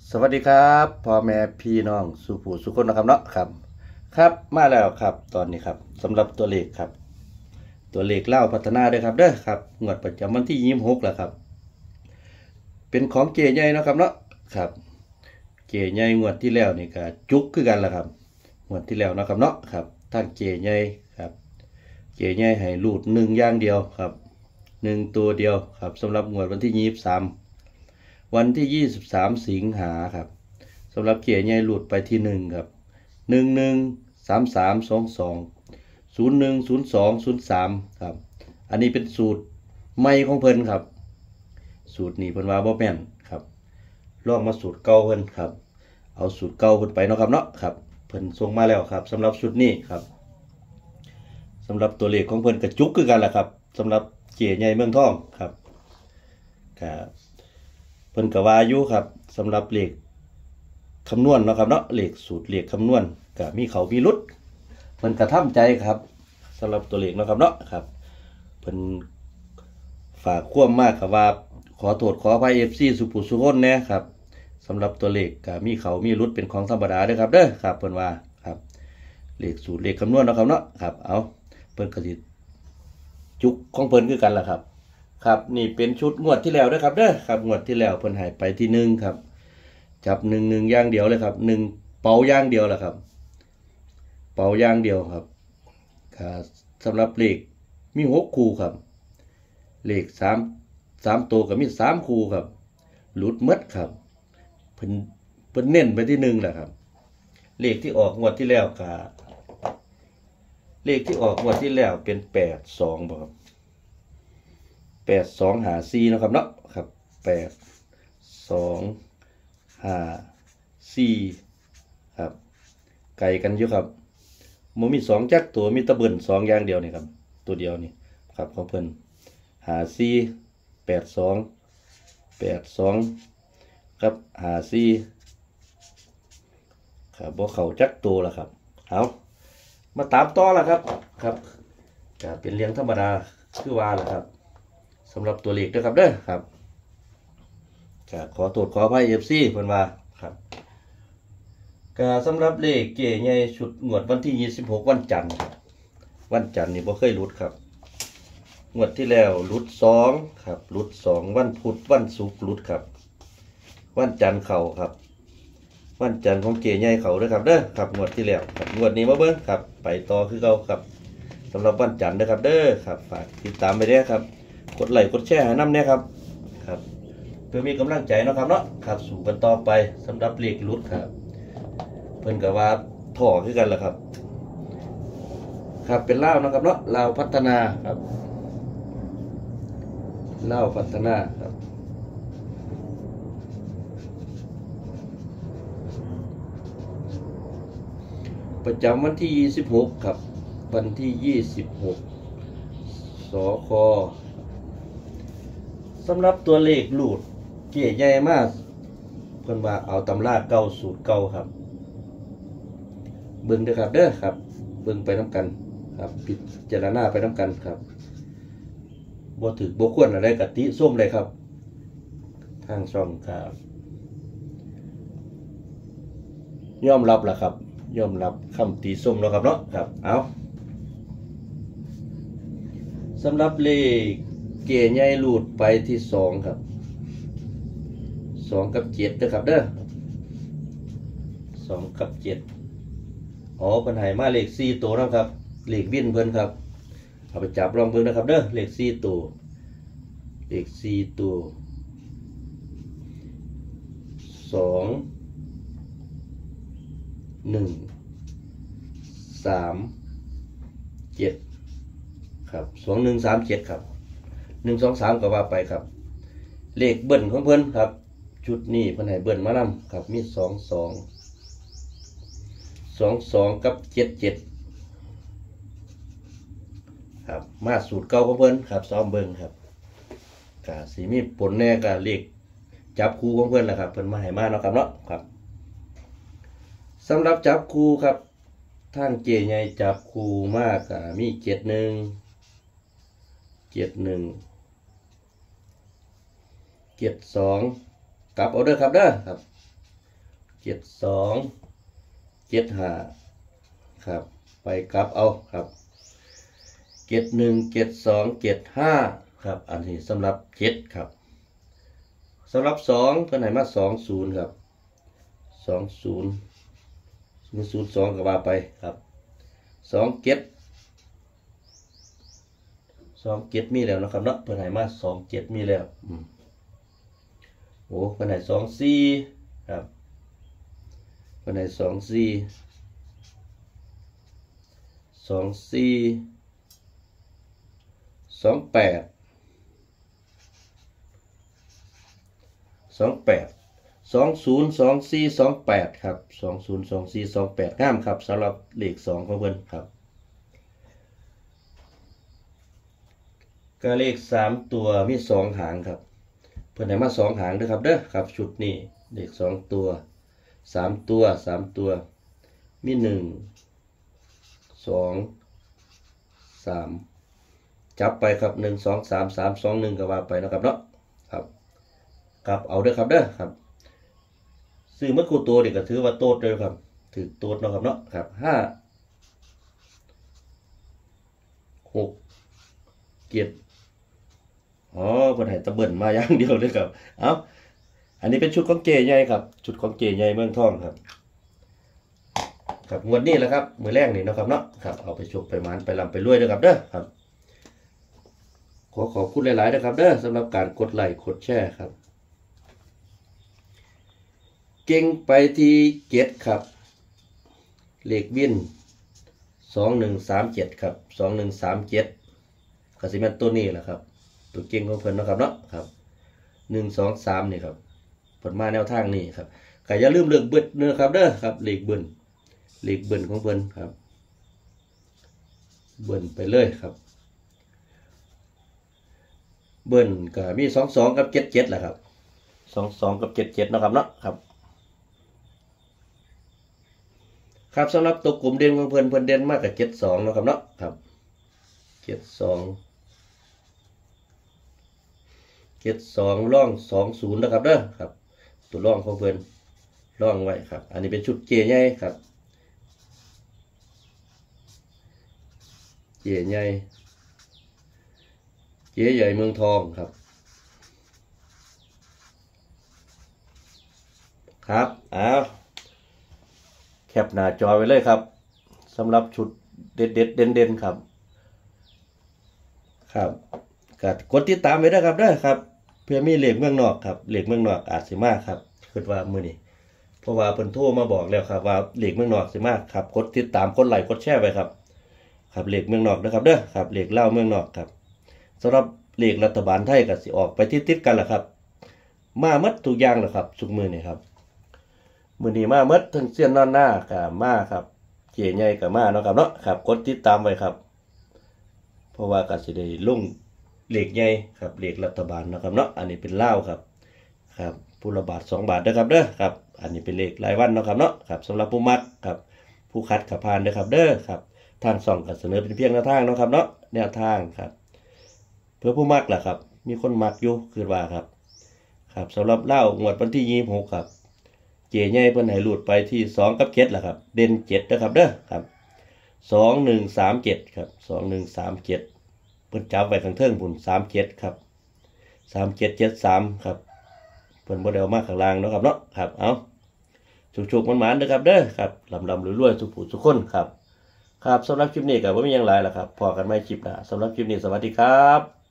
สวัสดีครับพ่อแม่พี่น้องสุผู้สุคนนะครับเนาะครับมาแล้วครับตอนนี้ครับสำหรับตัวเลขครับตัวเลขเล่าพัฒนาด้วยครับเด้อครับงวดประจำวันที่26แล้วครับเป็นของเจใหญ่นะครับเนาะครับเจใหญ่งวดที่แล้วนี่ก็จุกคือกันละครับงวดที่แล้วนะครับเนาะครับทางเจใหญ่ครับเจใหญ่ให้รูด1อย่างเดียวครับ1ตัวเดียวครับสำหรับงวดวันที่23วันที่23สิงหาครับสำหรับเกียร์ใหญ่หลุดไปที่1ครับ113322010203ครับอันนี้เป็นสูตรใหม่ของเพิ่นครับสูตรนี้เพิ่นว่าบ่แม่นครับลองมาสูตรเก่าเพิ่นครับเอาสูตรเก่าเพิ่นไปเนาะครับเนาะครับเพิ่นส่งมาแล้วครับสำหรับสูตรนี้ครับสำหรับตัวเลขของเพิ่นกระจุกคือกันแหละครับสำหรับเกียร์ใหญ่เมืองทองครับครับเพิ่นก็ว่าอยู่ครับสำหรับเลขคำนวณเนาะครับเนาะเลขสูตรเลขคำนวณก็มีเขามีลุดเพิ่นกระทำใจครับสำหรับตัวเลขเนาะครับเนาะครับเพิ่นฝากความมากครับว่าขอโทษขออภัย FC สุผู้สุคนแน่ครับสำหรับตัวเลขก็มีเขามีลุดเป็นของธรรมดาเด้อครับเด้อครับเพิ่นว่าครับเลขสูตรเลขคำนวณเนาะครับเนาะครับเอาเพิ่นก็สิจุกของเพิ่นคือกันล่ะครับครับนี่เป็นชุดงวดที่แล้วด้วยครับเด้อครับงวดที่แล้วเพิ่นให้ไปที่1ครับจับ1อย่างเดียวเลยครับ1เป๋าอย่างเดียวแหละครับเป๋าอย่างเดียวครับสำหรับเลขมี6คู่ครับเลข3ตัวก็มี3คู่ครับหลุดหมดครับเพิ่นเน้นไปที่1แหละครับเลขที่ออกงวดที่แล้วก็เลขที่ออกงวดที่แล้วเป็น82บ่ครับ82 5 4เนาะครับเนาะครับ82 5 4ครับไก่กันอยู่ครับบ่มี2จักตัวมีตะเบิ่น2อย่างเดียวนี่ครับตัวเดียวนี่ครับของเพิ่น54 82ครับ54ครับบ่เข้าจักตัวล่ะครับเอามาตามต่อล่ะครับครับก็เป็นเรื่องธรรมดาคือว่าล่ะครับสำหรับตัวเลขด้วยครับเด้อครับขอโทษขออภัย FC เพิ่นว่าครับก็สำหรับเลขเก๋ใหญ่ชุดงวดวันที่26วันจันทร์วันจันทร์นี่บ่เคยหลุดครับงวดที่แล้วหลุด2ครับหลุด2วันพุธวันศุกร์หลุดครับวันจันทร์เข้าครับวันจันทร์ของเก๋ใหญ่เข้าเด้อครับเด้อครับงวดที่แล้วครับงวดนี้มาเบิ่งครับไปต่อคือเก่าครับสำหรับวันจันทร์เด้อครับเด้อครับฝากติดตามไปเด้อครับกดไลค์กดแชร์ให้นำเนี่ยครับเพื่อมีกำลังใจเนาะครับเนาะครับสู่กันต่อไปสำหรับเลขหลุดครับเพิ่นก็ว่าท่อคือกันแหละครับครับเป็นลาวนะครับเนาะลาวพัฒนาครับลาวพัฒนาครับประจำวันที่26ครับวันที่26สคสำหรับตัวเลขหลุดเก๋ใหญ่มากเพิ่นว่าเอาตำราเก่าสูตรเก่าครับเบิ่งเด้อครับเด้อครับเบิ่งไปน้ำกันครับพิจารณาไปน้ำกันครับบ่ถือบ่ควรอะไรกะติส้มเลยครับทางช่องครับยอมรับล่ะครับยอมรับคำตีส้มแล้วครับเนาะครับเอาสำหรับเลขเก๋ใหญ่หลุดไปที่2ครับ2กับ7นะครับเด้อ2กับ7อ๋อเพิ่นให้มาเลข4ตัวนะครับเลขวินเพิ่นครับเอาไปจับลองเบิ่งนะครับเด้อเลข4ตัวเลข4ตัว2 1 3 7ครับ2137ครับ123ก็ว่าไปครับเลขเบิ้ลของเพิ่นครับชุดนี้เพิ่นให้เบิ้ลมานำครับมี22กับ77ครับมาสูตรเก่าของเพิ่นครับซ้อมเบิ่งครับก็สิมีผลแน่ก็เลขจับคู่ของเพิ่นแหละครับเพิ่นมาให้มาเนาะครับเนาะครับสำหรับจับคู่ครับทางเจใหญ่จับคู่มากก็มี71 72กลับเอาเด้อครับเด้อครับ 72 75ครับไปกลับเอาครับ71 72 75ครับอันนี้สำหรับ7ครับสำหรับ2เพิ่นให้มา20ครับ20 002ก็ว่าไปครับ27มีแล้วนะครับเนาะเพิ่นให้มา27มีแล้วโอ้เพิ่นให้24ครับเพิ่นให้202428ครับ202428งามครับสำหรับเลข2ของเพิ่นครับก็เลข3ตัวมี2หางครับเพิ่นให้มา2หางเด้อครับเด้อครับชุดนี้เลข2ตัว3ตัวมี1 2 3จับไปครับ1 2 3 3 2 1ก็ว่าไปนะครับเนาะครับกลับเอาเด้อครับเด้อครับซื้อเมื่อคู่ตัวนี่ก็ถือว่าโตดเลยครับถือโตดเนาะครับเนาะครับ5 6 7อ๋อเพิ่นให้ตะเบิ่นมาอย่างเดียวเลยครับเอาอันนี้เป็นชุดของเจใหญ่ครับชุดของเจใหญ่เมืองทองครับครับงวดนี้แหละครับมื้อแรกนี่เนาะครับเนาะครับเอาไปโชคไปหมานไปร่ำไปรวยเด้อครับเด้อครับขอบคุณหลายๆนะครับเด้อสำหรับการกดไลค์กดแชร์ครับเก่งไปที่7ครับเลขบิน2137ครับ2137ก็สิแม่นตัวนี้แหละครับตัวเก่งของเพิ่นเนาะครับเนาะครับ1 2 3นี่ครับเพิ่นมาแนวทางนี้ครับก็อย่าลืมเลือกเบิดนะครับเด้อครับเลขเบิ้ลของเพิ่นครับเบิ้ลไปเลยครับเบิ้ลก็มี22กับ77แหละครับ22กับ77นะครับเนาะครับครับสำหรับตัวกลุ่มเด่นของเพิ่นเด่นมากกับ72นะครับเนาะครับ72ร่อง20นะครับเด้อครับตัวร่องของเพิ่นร่องไว้ครับอันนี้เป็นชุดเจใหญ่ครับเจใหญ่เมืองทองครับครับแคปหน้าจอไว้เลยครับสำหรับชุดเด็ดเด่นครับครับกดติดตามไว้ด้วยครับเด้อครับเพื่อมีเลขเมืองนอกครับเลขเมืองนอกอาจสิมาครับคิดว่ามื้อนี้เพราะว่าเพิ่นโทรมาบอกแล้วครับว่าเลขเมืองนอกสิมาครับกดติดตามกดไลค์กดแชร์ไว้ครับครับเลขเมืองนอกนะครับเด้อครับเลขเล่าเมืองนอกครับสำหรับเลขรัฐบาลไทยก็สิออกไปติดกันล่ะครับมาหมดทุกอย่างล่ะครับทุกมื้อนี้ครับมื้อนี้มาหมดทั้งเสี้ยนนอนหน้าก็มาครับเจใหญ่ก็มาเนาะครับเนาะครับกดติดตามไว้ครับเพราะว่าก็สิได้ลงเลขใหญ่ครับเลขรัฐบาลนะครับเนาะอันนี้เป็นลาวครับผู้ละบาท2 บาทนะครับเด้อครับอันนี้เป็นเลขรายวันเนาะครับเนาะครับสำหรับผู้มักครับผู้คัดขับผ่านเด้อครับเด้อครับทางช่องก็เสนอเป็นเพียงแนวทางเนาะครับเนาะแนวทางครับเพื่อผู้มักล่ะครับมีคนมักอยู่คือว่าครับสำหรับลาวงวดวันที่26ครับเจใหญ่เพิ่นให้หลุดไปที่2กับ7ล่ะครับเด่น7นะครับเด้อครับ2137ครับ2137เพิ่นจับไว้ข้างเทิงพุ่น37ครับ3773ครับเพิ่นบ่ได้เอามาข้างล่างเนาะครับเนาะครับเอาชุกๆมันๆเด้อครับเด้อครับลำๆรวยๆทุกผู้ทุกคนครับสำหรับคลิปนี้ก็บ่มีหยังหลายล่ะครับพอกันใหม่คลิปหน้าสำหรับคลิปนี้สวัสดีครับ